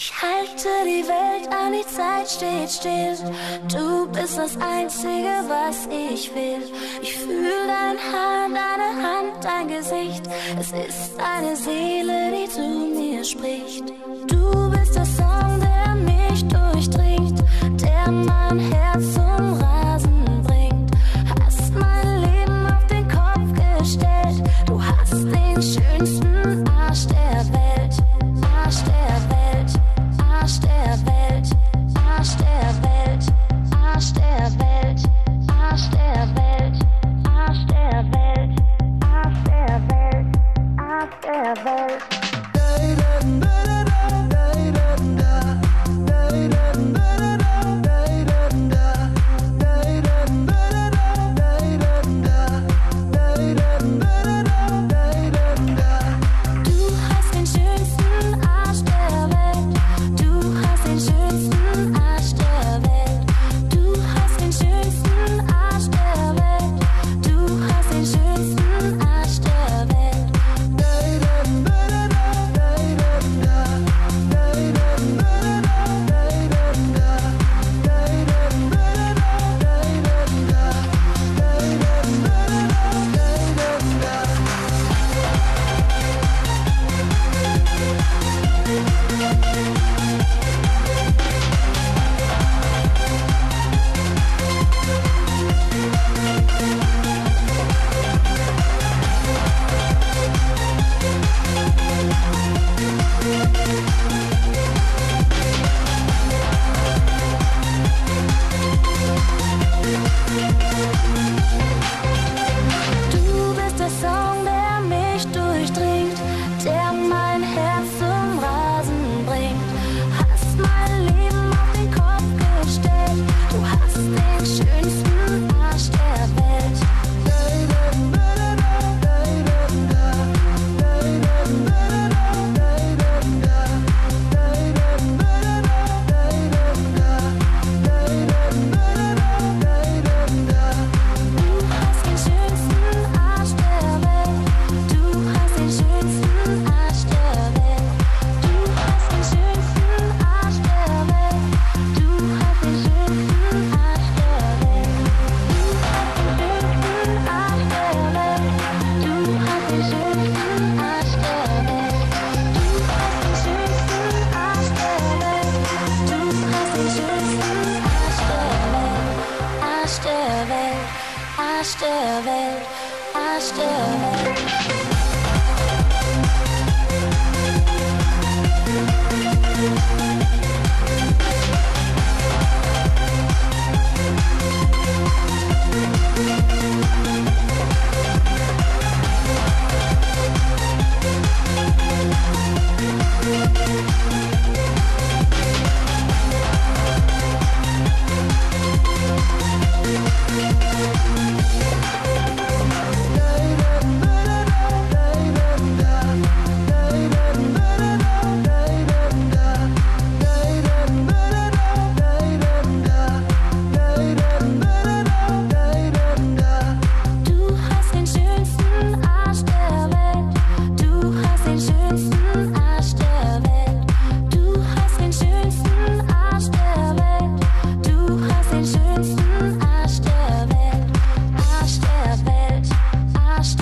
Ich halte die Welt an, die Zeit steht still. Du bist das Einzige, was ich will. Ich fühle dein Haar, deine Hand, dein Gesicht. Es ist deine Seele, die zu mir spricht. Du bist der Song, der mich durchdringt, der mein Herz zum Rasen bringt. Hast mein Leben auf den Kopf gestellt. Du hast den schönsten Arsch der Welt. Arsch der Welt, Arsch der Welt, Arsch der Welt, Arsch der Welt, Arsch der Welt, Arsch der Welt, Arsch der Welt, Arsch der Welt.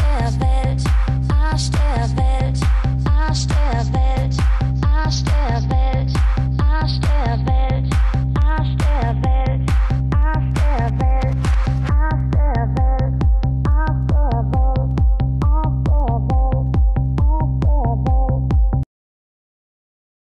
Arsch der Welt, Arsch der